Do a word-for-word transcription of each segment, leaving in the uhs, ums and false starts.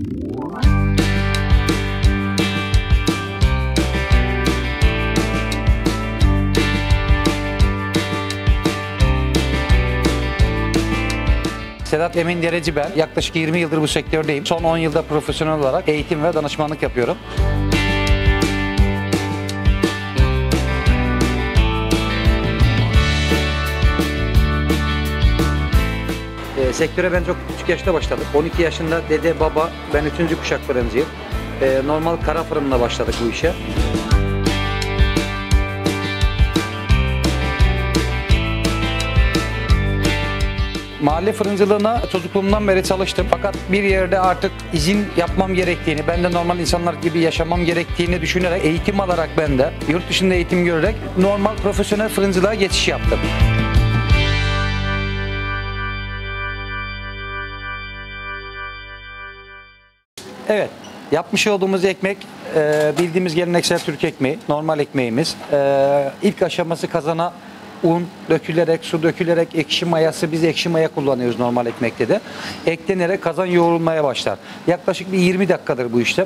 Sedat Emin Dereci ben. Yaklaşık yirmi yıldır bu sektördeyim. Son on yılda profesyonel olarak eğitim ve danışmanlık yapıyorum. E, sektöre ben çok küçük yaşta başladım. on iki yaşında dede, baba, ben üçüncü kuşak fırıncıyım. E, normal kara fırınla başladık bu işe. Mahalle fırıncılığına çocukluğumdan beri çalıştım. Fakat bir yerde artık izin yapmam gerektiğini, ben de normal insanlar gibi yaşamam gerektiğini düşünerek, eğitim alarak ben de yurt dışında eğitim görerek normal profesyonel fırıncılığa geçiş yaptım. Evet, yapmış olduğumuz ekmek bildiğimiz geleneksel Türk ekmeği, normal ekmeğimiz. İlk aşaması kazana un dökülerek, su dökülerek, ekşi mayası, biz ekşi maya kullanıyoruz normal ekmekte de. Eklenerek kazan yoğrulmaya başlar. Yaklaşık bir yirmi dakikadır bu işlem.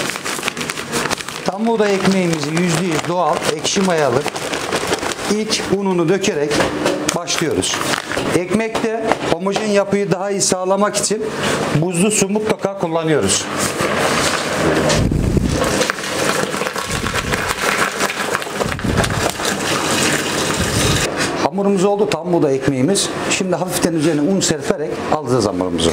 Tam buğday ekmeğimizi yüzde yüz doğal, ekşi mayalı ilk ununu dökerek başlıyoruz. Ekmekte homojen yapıyı daha iyi sağlamak için buzlu su mutlaka kullanıyoruz. Hamurumuz oldu, tam buğday ekmeğimiz. Şimdi hafiften üzerine un serperek alacağız hamurumuzu.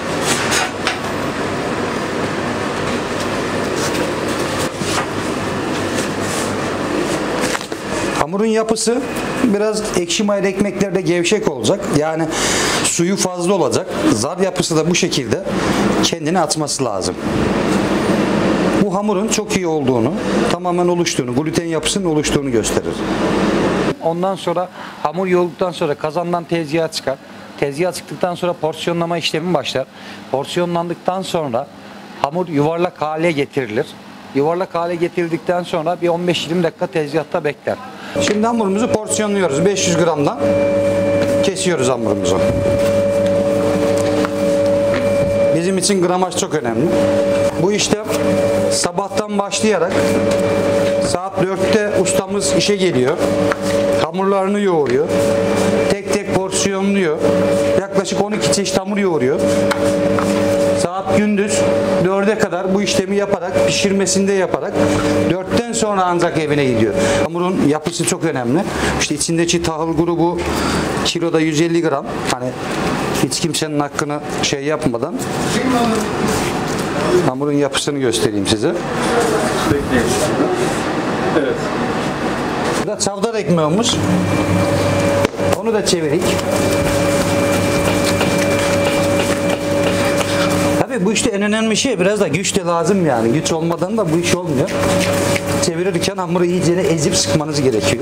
Hamurun yapısı biraz ekşi mayalı ekmeklerde gevşek olacak. Yani suyu fazla olacak. Zar yapısı da bu şekilde kendini atması lazım. Bu hamurun çok iyi olduğunu, tamamen oluştuğunu, gluten yapısının oluştuğunu gösterir. Ondan sonra hamur yoğrulduktan sonra kazandan tezgaha çıkar. Tezgaha çıktıktan sonra porsiyonlama işlemi başlar. Porsiyonlandıktan sonra hamur yuvarlak hale getirilir. Yuvarlak hale getirildikten sonra bir on beş yirmi dakika tezgahta bekler. Şimdi hamurumuzu porsiyonluyoruz. beş yüz gramdan kesiyoruz hamurumuzu. Bizim için gramaj çok önemli. Bu işlem sabahtan başlayarak saat dörtte ustamız işe geliyor. Hamurlarını yoğuruyor. Tek tek porsiyonluyor. Yaklaşık on iki çeşit hamur yoğuruyor. Saat gündüz dörde kadar bu işlemi yaparak, pişirmesinde yaparak dörtten sonra ancak evine gidiyor. Hamurun yapısı çok önemli. İşte içindeki tahıl grubu kiloda yüz elli gram. Hani hiç kimsenin hakkını şey yapmadan hamurun yapısını göstereyim size. Evet. Burada çavdar ekmeğimiz. Onu da çevirik. Tabii bu işte en önemli şey biraz da güç de lazım yani. Güç olmadan da bu iş olmuyor. Çevirirken hamuru iyice ezip sıkmanız gerekiyor.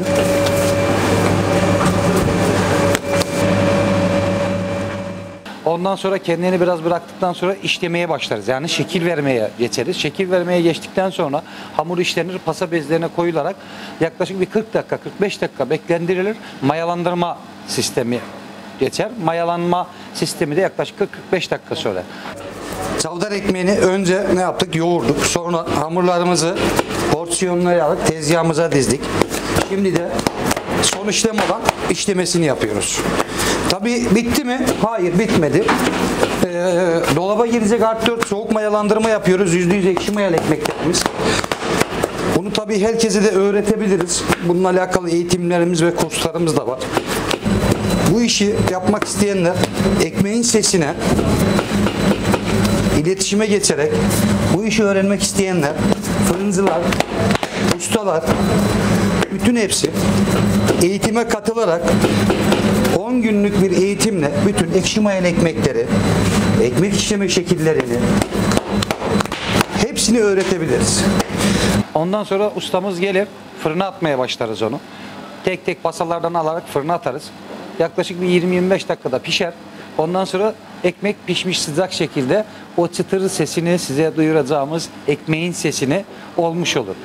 Ondan sonra kendini biraz bıraktıktan sonra işlemeye başlarız. Yani şekil vermeye geçeriz. Şekil vermeye geçtikten sonra hamur işlenir, pasa bezlerine koyularak yaklaşık bir kırk dakika, kırk beş dakika beklendirilir. Mayalandırma sistemi geçer. Mayalanma sistemi de yaklaşık kırk kırk beş dakika sonra. Çavdar ekmeğini önce ne yaptık? Yoğurduk. Sonra hamurlarımızı porsiyonlayarak tezgahımıza dizdik. Şimdi de son işlem olan işlemesini yapıyoruz. Tabii bitti mi? Hayır, bitmedi. Ee, dolaba girecek artı dört soğuk mayalandırma yapıyoruz. yüzde yüz ekşi mayalı ekmeklerimiz. Bunu tabii herkese de öğretebiliriz. Bununla alakalı eğitimlerimiz ve kurslarımız da var. Bu işi yapmak isteyenler ekmeğin sesine iletişime geçerek, bu işi öğrenmek isteyenler, fırıncılar, ustalar, bütün hepsi eğitime katılarak on günlük bir eğitimle bütün ekşi mayalı ekmekleri, ekmek işleme şekillerini hepsini öğretebiliriz. Ondan sonra ustamız gelir, fırına atmaya başlarız onu. Tek tek pasalardan alarak fırına atarız. Yaklaşık bir yirmi yirmi beş dakikada pişer. Ondan sonra ekmek pişmiş sıcak şekilde o çıtır sesini size duyuracağımız ekmeğin sesini olmuş olur.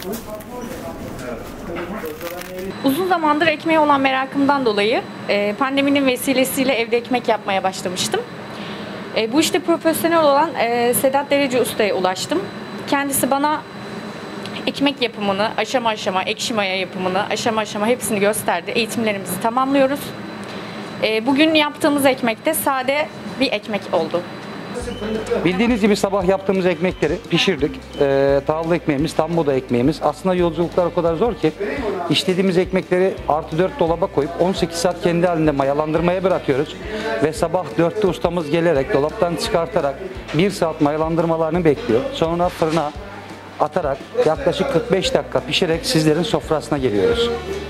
Uzun zamandır ekmeğe olan merakımdan dolayı e, pandeminin vesilesiyle evde ekmek yapmaya başlamıştım. E, bu işte profesyonel olan e, Sedat Derece Usta'ya ulaştım. Kendisi bana ekmek yapımını, aşama aşama, ekşi maya yapımını, aşama aşama hepsini gösterdi. Eğitimlerimizi tamamlıyoruz. E, bugün yaptığımız ekmek de sade bir ekmek oldu. Bildiğiniz gibi sabah yaptığımız ekmekleri pişirdik. Ee, tahıllı ekmeğimiz, tam buğday ekmeğimiz. Aslında yolculuklar o kadar zor ki işlediğimiz ekmekleri artı dört dolaba koyup on sekiz saat kendi halinde mayalandırmaya bırakıyoruz. Ve sabah dörtte ustamız gelerek dolaptan çıkartarak bir saat mayalandırmalarını bekliyor. Sonra fırına atarak yaklaşık kırk beş dakika pişerek sizlerin sofrasına geliyoruz.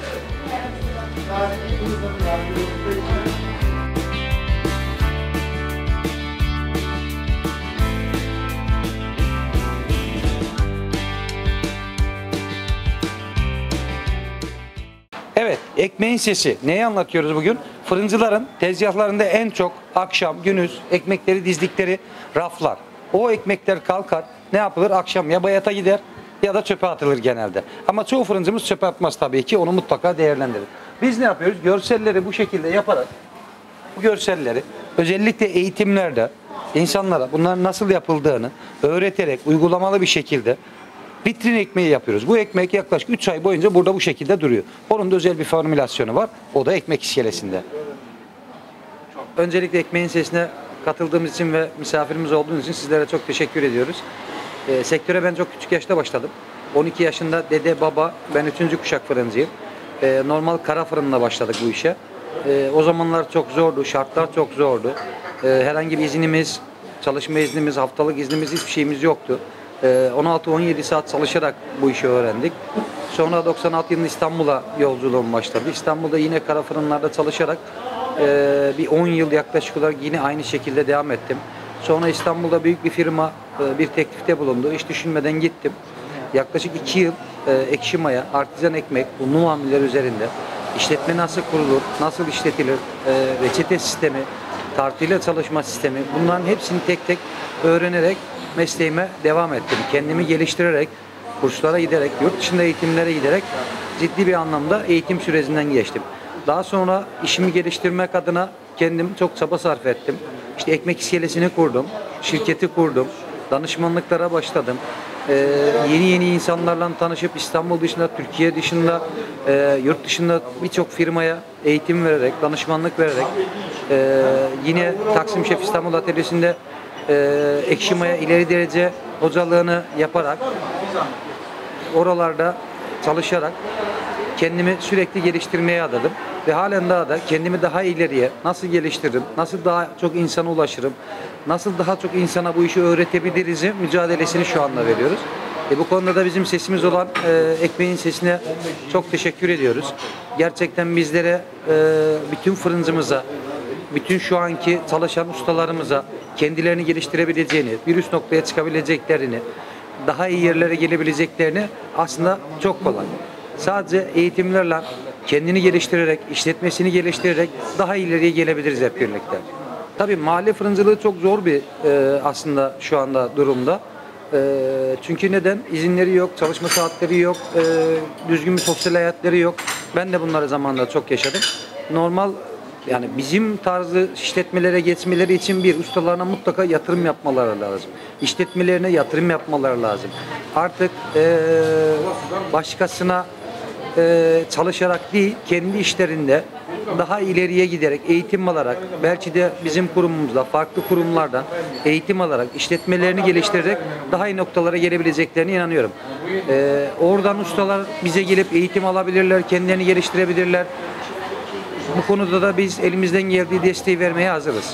Evet, ekmeğin sesi. Neyi anlatıyoruz bugün? Fırıncıların tezgahlarında en çok akşam, gündüz ekmekleri dizdikleri raflar. O ekmekler kalkar, ne yapılır? Akşam ya bayata gider ya da çöpe atılır genelde. Ama çoğu fırıncımız çöpe atmaz tabii ki, onu mutlaka değerlendirir. Biz ne yapıyoruz? Görselleri bu şekilde yaparak, bu görselleri özellikle eğitimlerde insanlara bunların nasıl yapıldığını öğreterek, uygulamalı bir şekilde vitrin ekmeği yapıyoruz. Bu ekmek yaklaşık üç ay boyunca burada bu şekilde duruyor. Onun da özel bir formülasyonu var. O da ekmek iskelesinde. Öncelikle ekmeğin sesine katıldığımız için ve misafirimiz olduğunuz için sizlere çok teşekkür ediyoruz. E, sektöre ben çok küçük yaşta başladım. on iki yaşında dede, baba, ben üçüncü kuşak fırıncıyım. E, normal kara fırınla başladık bu işe. E, o zamanlar çok zordu, şartlar çok zordu. E, herhangi bir iznimiz, çalışma iznimiz, haftalık iznimiz, hiçbir şeyimiz yoktu. on altı on yedi saat çalışarak bu işi öğrendik. Sonra doksan altı yılında İstanbul'a yolculuğum başladı. İstanbul'da yine kara fırınlarda çalışarak bir on yıl yaklaşık olarak yine aynı şekilde devam ettim. Sonra İstanbul'da büyük bir firma bir teklifte bulundu. Hiç düşünmeden gittim. Yaklaşık iki yıl ekşi maya, artizan ekmek, unlu mamuller üzerinde işletme nasıl kurulur, nasıl işletilir, reçete sistemi, tartıyla çalışma sistemi, bunların hepsini tek tek öğrenerek mesleğime devam ettim. Kendimi geliştirerek, kurslara giderek, yurt dışında eğitimlere giderek ciddi bir anlamda eğitim sürecinden geçtim. Daha sonra işimi geliştirmek adına kendim çok çaba sarf ettim. İşte ekmek iskelesini kurdum, şirketi kurdum, danışmanlıklara başladım. Ee, yeni yeni insanlarla tanışıp İstanbul dışında, Türkiye dışında, e, yurt dışında birçok firmaya eğitim vererek, danışmanlık vererek, e, yine Taksim Şef İstanbul Atölyesi'nde Ee, ekşi maya ileri derece hocalığını yaparak, oralarda çalışarak kendimi sürekli geliştirmeye adadım. Ve halen daha da kendimi daha ileriye nasıl geliştiririm, nasıl daha çok insana ulaşırım, nasıl daha çok insana bu işi öğretebiliriz mücadelesini şu anda veriyoruz. E bu konuda da bizim sesimiz olan e, ekmeğin sesine çok teşekkür ediyoruz. Gerçekten bizlere, e, bütün fırıncımıza, bütün şu anki çalışan ustalarımıza kendilerini geliştirebileceğini, bir üst noktaya çıkabileceklerini, daha iyi yerlere gelebileceklerini aslında çok kolay. Sadece eğitimlerle kendini geliştirerek, işletmesini geliştirerek daha ileriye gelebiliriz hep birlikte. Tabii mahalle fırıncılığı çok zor bir e, aslında şu anda durumda. E, çünkü neden? İzinleri yok, çalışma saatleri yok, e, düzgün bir sosyal hayatları yok. Ben de bunları zamanında çok yaşadım. Normal, yani bizim tarzı işletmelere geçmeleri için bir ustalarına mutlaka yatırım yapmaları lazım. İşletmelerine yatırım yapmaları lazım. Artık e, başkasına e, çalışarak değil, kendi işlerinde daha ileriye giderek, eğitim alarak, belki de bizim kurumumuzda, farklı kurumlardan eğitim alarak, işletmelerini geliştirerek daha iyi noktalara gelebileceklerine inanıyorum. E, oradan ustalar bize gelip eğitim alabilirler, kendilerini geliştirebilirler. Bu konuda da biz elimizden geldiği desteği vermeye hazırız.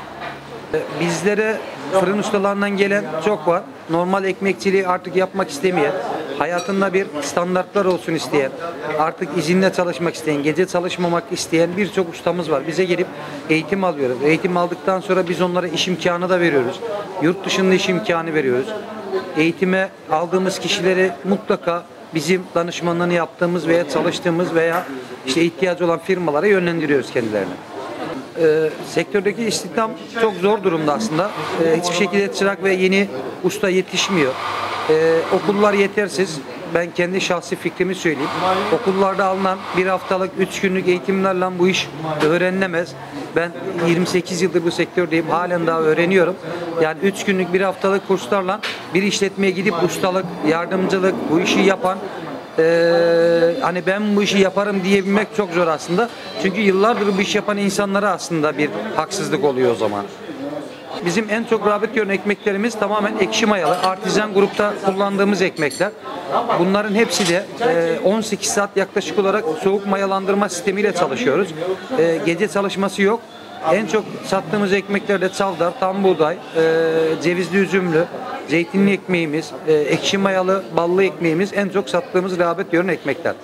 Bizlere fırın ustalarından gelen çok var. Normal ekmekçiliği artık yapmak istemeyen, hayatında bir standartlar olsun isteyen, artık izinle çalışmak isteyen, gece çalışmamak isteyen birçok ustamız var. Bize gelip eğitim alıyoruz. Eğitim aldıktan sonra biz onlara iş imkanı da veriyoruz. Yurt dışında iş imkanı veriyoruz. Eğitime aldığımız kişileri mutlaka bizim danışmanlığını yaptığımız veya çalıştığımız veya işte ihtiyacı olan firmalara yönlendiriyoruz kendilerini. Ee, sektördeki istihdam çok zor durumda aslında. Ee, hiçbir şekilde çırak ve yeni usta yetişmiyor. Ee, okullar yetersiz. ben kendi şahsi fikrimi söyleyeyim. Okullarda alınan bir haftalık, üç günlük eğitimlerle bu iş öğrenilemez. Ben yirmi sekiz yıldır bu sektördeyim. Halen daha öğreniyorum. Yani üç günlük bir haftalık kurslarla bir işletmeye gidip ustalık, yardımcılık, bu işi yapan Ee, hani ben bu işi yaparım diyebilmek çok zor aslında. Çünkü yıllardır bu iş yapan insanlara aslında bir haksızlık oluyor o zaman. Bizim en çok rağbet gören ekmeklerimiz tamamen ekşi mayalı. Artizan grupta kullandığımız ekmekler. Bunların hepsi de e, on sekiz saat yaklaşık olarak soğuk mayalandırma sistemiyle çalışıyoruz. E, gece çalışması yok. En çok sattığımız ekmekler de çavdar, tam buğday, e, cevizli üzümlü, zeytinli ekmeğimiz, e, ekşi mayalı ballı ekmeğimiz en çok sattığımız rağbet gören ekmekler.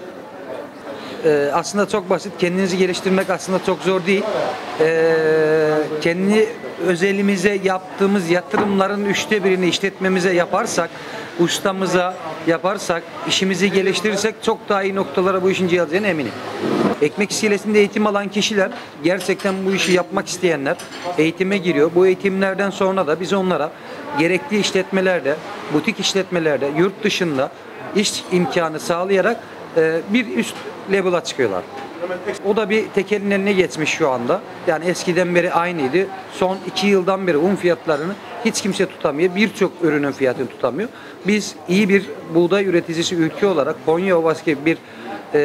E, aslında çok basit. Kendinizi geliştirmek aslında çok zor değil. E, kendi özelimize yaptığımız yatırımların üçte birini işletmemize yaparsak, ustamıza yaparsak, işimizi geliştirirsek çok daha iyi noktalara bu işin geleceğine eminim. Ekmek iskelesinde eğitim alan kişiler, gerçekten bu işi yapmak isteyenler eğitime giriyor. Bu eğitimlerden sonra da biz onlara gerekli işletmelerde, butik işletmelerde, yurt dışında iş imkanı sağlayarak e, bir üst level'a çıkıyorlar. O da bir tekelin eline geçmiş şu anda. Yani eskiden beri aynıydı. Son iki yıldan beri un fiyatlarını hiç kimse tutamıyor. Birçok ürünün fiyatını tutamıyor. Biz iyi bir buğday üreticisi ülke olarak Konya Ovası gibi bir e,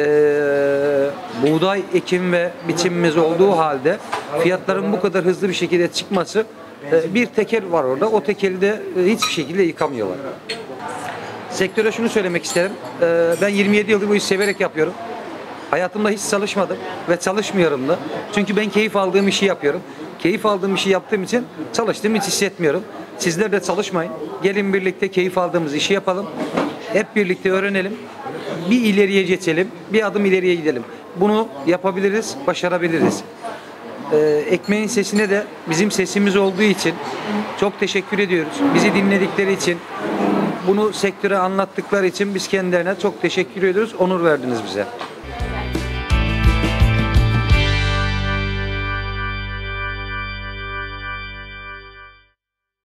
buğday ekim ve biçimimiz olduğu halde fiyatların bu kadar hızlı bir şekilde çıkması, e, bir tekel var orada. O tekeli de e, hiçbir şekilde yıkamıyorlar. Sektöre şunu söylemek isterim. E, ben yirmi yedi yıldır bu işi severek yapıyorum. Hayatımda hiç çalışmadım ve çalışmıyorum da. Çünkü ben keyif aldığım işi yapıyorum. Keyif aldığım işi yaptığım için çalıştığımı hiç hissetmiyorum. Sizler de çalışmayın. Gelin birlikte keyif aldığımız işi yapalım. Hep birlikte öğrenelim. Bir ileriye geçelim. Bir adım ileriye gidelim. Bunu yapabiliriz, başarabiliriz. Ee, ekmeğin sesine de bizim sesimiz olduğu için çok teşekkür ediyoruz. Bizi dinledikleri için, bunu sektöre anlattıkları için biz kendilerine çok teşekkür ediyoruz. Onur verdiniz bize.